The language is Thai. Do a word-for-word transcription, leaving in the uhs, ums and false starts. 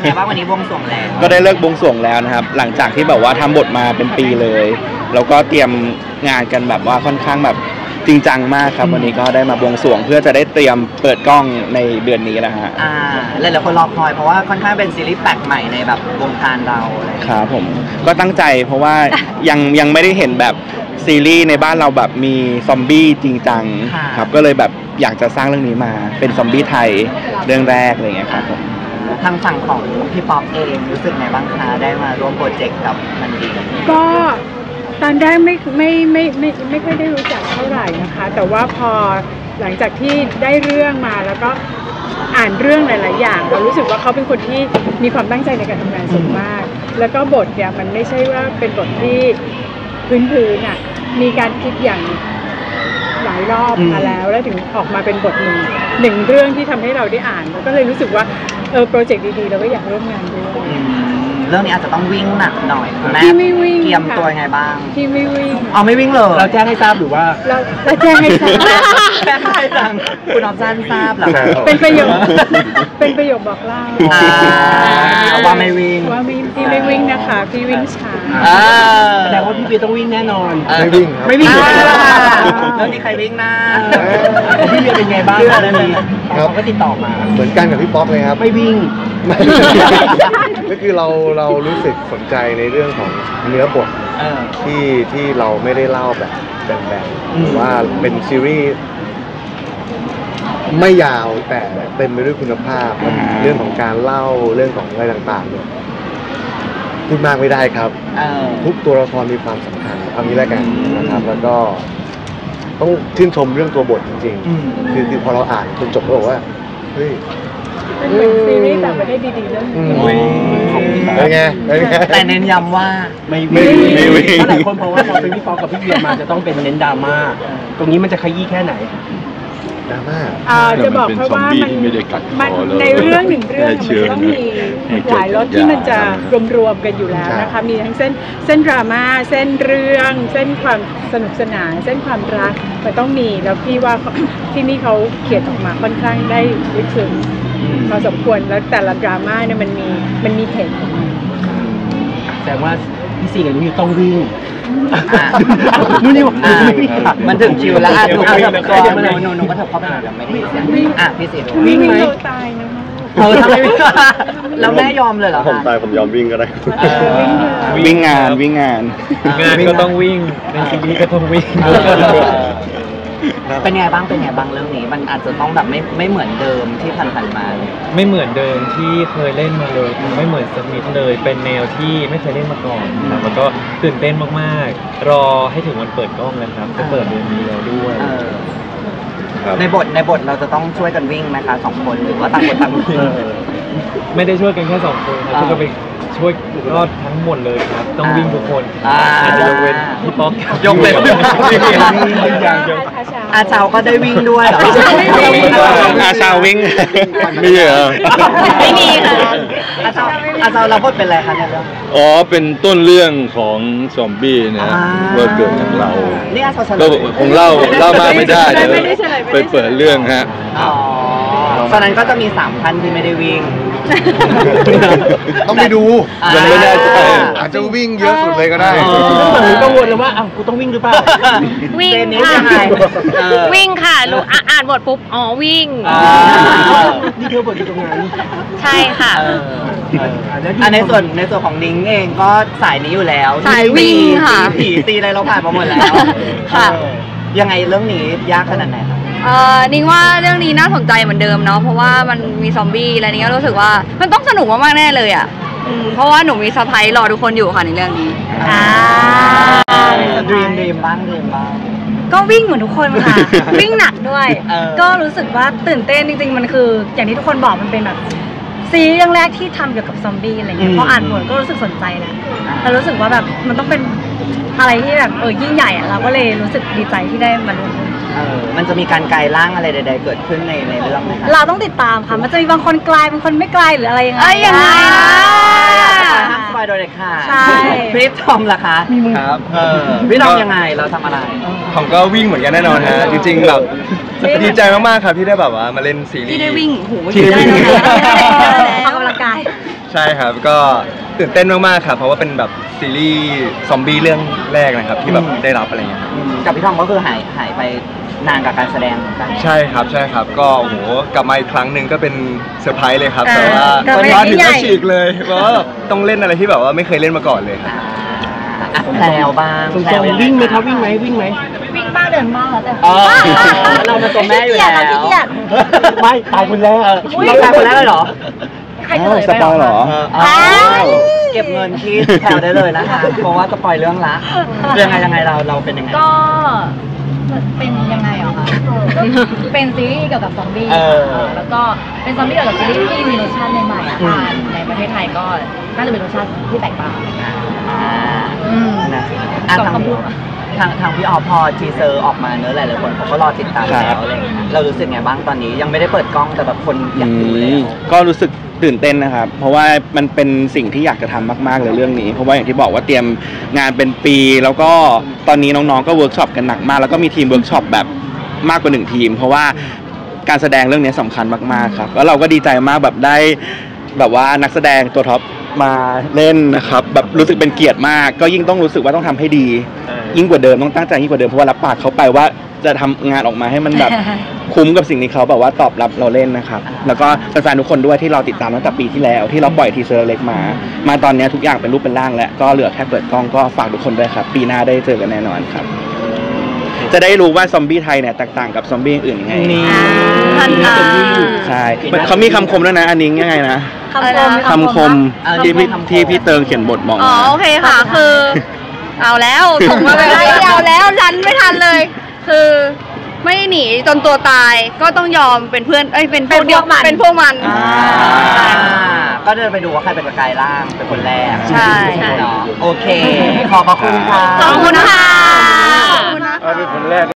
ไงบ้างวันนี้บวงสรวงแล้วก็ได้เลิกบวงสรวงแล้วนะครับหลังจากที่แบบว่าทำบทมาเป็นปีเลยแล้วก็เตรียมงานกันแบบว่าค่อนข้างแบบจริงจังมากครับวันนี้ก็ได้มาบวงสรวงเพื่อจะได้เตรียมเปิดกล้องในเดือนนี้นะฮะอ่าหลายๆคนรอคอยเพราะว่าค่อนข้างเป็นซีรีส์แปลกใหม่ในแบบวงการเราครับผมก็ตั้งใจเพราะว่ายังยังไม่ได้เห็นแบบซีรีส์ในบ้านเราแบบมีซอมบี้จริงจังครับก็เลยแบบอยากจะสร้างเรื่องนี้มาเป็นซอมบี้ไทยเรื่องแรกอะไรเงี้ยครับผมทางฝั่งของพี่ป๊อปเองรู้สึกไงบ้างคะได้มาร่วมโปรเจกต์กับมันดีก็ตอนแรกไม่ไม่ไม่ไม่ไม่ค่อยได้รู้จักเท่าไหร่นะคะแต่ว่าพอหลังจากที่ได้เรื่องมาแล้วก็อ่านเรื่องหลายๆอย่างเรารู้สึกว่าเขาเป็นคนที่มีความตั้งใจในการทำงานสูงมากแล้วก็บทเนี่ยมันไม่ใช่ว่าเป็นบทที่พื้นๆอ่ะมีการคิดอย่างหลายรอบมาแล้วแล้วถึงออกมาเป็นบทหนึ่งหนึ่งเรื่องที่ทำให้เราได้อ่านแล้วก็เลยรู้สึกว่าเออโปรเจกต์ดีๆเราก็อยากร่วมงานด้วยเรื่องนี้อาจจะต้องวิ่งหนักหน่อยแม่เตรียมตัวยังไงบ้างที่ไม่วิ่งเอาไม่วิ่งเลยเราแจ้งให้ทราบหรือว่าเราเราแจ้งให้ทราบแจ้งให้จังคุณออฟซันทราบเหรอเป็นประโยคเป็นประโยคบอกเล่าว่าไม่วิ่งว่าพี่ไม่วิ่งนะคะพี่วิ่งช้าแสดงว่าพี่เบียร์ต้องวิ่งแน่นอนไม่วิ่งไม่วิ่งแล้วนี่ใครวิ่งนะพี่เบียร์เป็นไงบ้างเรื่องนี้เขาก็ติดต่อมาเหมือนกันกับพี่ป๊อปเลยครับไม่วิ่งก็คือเราเรารู้สึกสนใจในเรื่องของเนื้อบทที่ที่เราไม่ได้เล่าแบบแบนๆหรือว่าเป็นซีรีส์ไม่ยาวแต่เต็มไปด้วยคุณภาพเรื่องของการเล่าเรื่องของอะไรต่างๆเนี่ยพูดมากไม่ได้ครับทุกตัวละครมีความสำคัญเอางี้แล้วกันนะครับแล้วก็ต้องชื่นชมเรื่องตัวบทจริงๆคือคือพอเราอ่านจนจบก็บอกว่าเฮ้ยเป็นเหมือนซีรีส์ต่างประเทศดีๆเรื่องนึงเป็นไงแต่เน้นย้ำว่าไม่วิ่งเพราะหลายคนเพราะว่าพอเป็นพี่ป๊อปกับพี่เบียร์มาจะต้องเป็นเน้นดราม่าตรงนี้มันจะขยี้แค่ไหนดราม่าจะบอกเพราะว่ามันในเรื่องหนึ่งเรื่องมันต้องมีหลายรสที่มันจะรวมๆกันอยู่แล้วนะคะมีทั้งเส้นเส้นดราม่าเส้นเรื่องเส้นความสนุกสนานเส้นความรักมันต้องมีแล้วพี่ว่าที่นี่เขาเขียนออกมาค่อนข้างได้ลึกซึ้งพอสมควรแล้วแต่ละดราม่าเนี่ยมันมีมันมีเหตุแต่ว่าพี่สี่กับนุ้ยต้องวิ่งนู่นนี่มันถึงคิวแล้วอ่ะถูกกับตัวหนูหนูหนูก็เถอะเข้าไปหน่อยแบบไม่ได้อ่ะพี่สี่วิ่งไหมตายนะเออทำไมวิ่งแล้วแม่ยอมเลยเหรอผมตายผมยอมวิ่งก็ได้วิ่งงานวิ่งงานงานก็ต้องวิ่งในซีรีส์ก็ต้องวิ่งเป็นไงบ้างเป็นไงบ้างเรื่องนี้มันอาจจะต้องแบบไม่ไม่เหมือนเดิมที่ผ่านๆมาไม่เหมือนเดิมที่เคยเล่นมาเลยไม่เหมือนสักนิดเลยเป็นแนวที่ไม่เคยเล่นมาก่อนครับแล้วก็ตื่นเต้นมากๆรอให้ถึงวันเปิดกล้องแล้วครับจะเปิดเดือนนี้แล้วด้วยในบทในบทเราจะต้องช่วยกันวิ่งไหมคะสองคนหรือว่าต่างคนต่างวิ่งไม่ได้ช่วยกันแค่สองคนครับช่วยกันไปช่วยรอดทั้งหมดเลยครับต้องวิ่งทุกคนอาจจะยกเว้นพี่ป๊อกยกเว้นอาชาวก็ได้วิ่งด้วยเหรออาชาววิ่งมีเหรอไม่มีค่ะอาชาวอาชาวเราพูดเป็นอะไรคะเนี่ยอ๋อเป็นต้นเรื่องของซอมบี้นะว่าเกิดจากเราก็คงเล่าเล่ามากไม่ได้เดี๋ยวไปเปิดเรื่องฮะอ๋อตอนนั้นก็จะมีสามท่านที่ไม่ได้วิ่งต้องไปดูยังไม่ได้อาจจะวิ่งเยอะสุดเลยก็ได้หนูกังวลเลยว่าอ้าวกูต้องวิ่งหรือเปล่าวิ่งค่ะวิ่งค่ะหนูอ่านบทปุ๊บอ๋อวิ่งนี่เธอบทอยู่ตรงนั้นใช่ค่ะอันในส่วนในส่วนของนิ้งเองก็สายนี้อยู่แล้วสายวิ่งค่ะผีตีอะไรเราผ่านมาหมดแล้วค่ะยังไงเรื่องนี้ยากขนาดไหนเออนิ้งว่าเรื่องนี้น่าสนใจเหมือนเดิมเนาะเพราะว่ามันมีซอมบี้อะไรนี้ก็รู้สึกว่ามันต้องสนุกมากๆแน่เลยอ่ะเพราะว่าหนูมีเซอร์ไพรส์รอทุกคนอยู่ค่ะในเรื่องนี้อ่าดีมดีมบ้างดีมบ้างก็วิ่งเหมือนทุกคนค่ะวิ่งหนักด้วยก็รู้สึกว่าตื่นเต้นจริงๆมันคืออย่างที่ทุกคนบอกมันเป็นแบบซีรีส์เรื่องแรกที่ทำเกี่ยวกับซอมบี้อะไรเงี้ยพออ่านบทก็รู้สึกสนใจแล้วแต่รู้สึกว่าแบบมันต้องเป็นอะไรที่แบบเออยิ่งใหญ่อะเราก็เลยรู้สึกดีใจที่ได้มาร่วมเออมันจะมีการกลายร่างอะไรใดๆเกิดขึ้นในในเรื่องไหมคะเราต้องติดตามค่ะมันจะมีบางคนกลายบางคนไม่กลายหรืออะไรยังไงยังไงนะห้ามสบายโดยเด็ดขาดใช่พี่ทอมล่ะคะครับพี่ทอมยังไงเราทำอะไรผมก็วิ่งเหมือนกันแน่นอนฮะจริงๆแบบดีใจมากๆครับที่ได้แบบว่ามาเล่นซีรีส์ที่ได้วิ่งหูที่ได้วิ่งออกกำลังกายใช่ครับก็ตื่นเต้นมากๆครับเพราะว่าเป็นแบบซีรีส์ซอมบี้เรื่องแรกนะครับที่แบบได้รับอะไรเงี้ยครับกับพี่ทอมก็คือหายหายไปนานกับการแสดงเหมือนกันใช่ครับใช่ครับก็โอ้โหกลับมาอีกครั้งหนึ่งก็เป็นเซอร์ไพรส์เลยครับอ่าแต่ว่าก็ไม่มาถึงใหญ่ก็ฉีกเลยเพราะว่าต้องเล่นอะไรที่แบบว่าไม่เคยเล่นมาก่อนเลยครับอ่ะแพลวบ้างตรงแพลๆวิ่งไหมครับวิ่งไหมวิ่งไหมวิ่งบ้างเดินบ้างแล้วแต่อ๋อเราเป็นตัวแม่อยู่แล้วขี้เกียจไม่ตายคนแรกเราตายคนแรกเลยเหรอใครเฉลยสไปปอยเหรอเอออ้าวเก็บเงินที่แพลวได้เลยนะคะเพราะว่าสปอยเรื่องละยังไงยังไงเราเราเป็นยังไงก็เป็นยังไงเหรอคะก็เป็นซีรีส์เกี่ยวกับซอมบี้เออค่ะแล้วก็เป็นซอมบี้เกี่ยวกับซีรีส์ที่มีรสชาติใหม่ๆอะค่ะในประเทศไทยก็น่าจะเป็นรสชาติที่แตกต่างอ่าอืมนะอ่ะสองทางคำพูดทางทางพี่ออฟพอทีเซอร์ออกมาเนอะหลายๆคนเขาก็รอติดตามครัแล้บวอะไรอย่างเงี้ยเรารู้สึกไงบ้างตอนนี้ยังไม่ได้เปิดกล้องแต่แบบคนอยากดูแล้วก็รู้สึกตื่นเต้นนะครับ เพราะว่ามันเป็นสิ่งที่อยากจะทำมากๆเลยเรื่องนี้ เพราะว่าอย่างที่บอกว่าเตรียมงานเป็นปี แล้วก็ตอนนี้น้องๆก็เวิร์กช็อปกันหนักมาก แล้วก็มีทีมเวิร์กช็อปแบบมากกว่าหนึ่งทีม เพราะว่าการแสดงเรื่องนี้สำคัญมากๆครับ แล้วเราก็ดีใจมากแบบได้แบบว่านักแสดงตัวท็อปมาเล่นนะครับแบบรู้สึกเป็นเกียรติมาก ก็ยิ่งต้องรู้สึกว่าต้องทำให้ดี ยิ่งกว่าเดิมต้องตั้งใจยิ่งกว่าเดิมเพราะว่ารับปากเขาไปว่าจะทำงานออกมาให้มันแบบ คุ้มกับสิ่งที่เขาแบบว่าตอบรับเราเล่นนะครับ แล้วก็แฟนๆทุกคนด้วยที่เราติดตามตั้งแต่ปีที่แล้วที่เราปล่อยทีเซอร์เล็กมา มาตอนนี้ทุกอย่างเป็นรูปเป็นร่างแล้วก็เหลือแค่เปิดกล้องก็ฝากทุกคนด้วยครับปีหน้าได้เจอกันแน่นอนครับ จะได้รู้ว่าซอมบี้ไทยเนี่ยแตกต่างกับซอมบี้อื่นยังไงพันตาใช่มันเขามีคำคมด้วยนะอันนี้ยังไงนะคำคมคำคมที่พี่ที่พี่เติงเขียนบทบอกอ๋อมาโอเคค่ะ คือ เอาแล้วส่งมาแบบนี้เอาแล้วรันไม่ทันเลย คือไม่หนีจนตัวตายก็ต้องยอมเป็นเพื่อนเอ้ยเป็นพวกเดียวเป็นพวกมันก็เดินไปดูว่าใครเป็นประกายล่างเป็นคนแรกใช่เนาะโอเค ขอบพระคุณค่ะขอบคุณค่ะเป็นคนแรก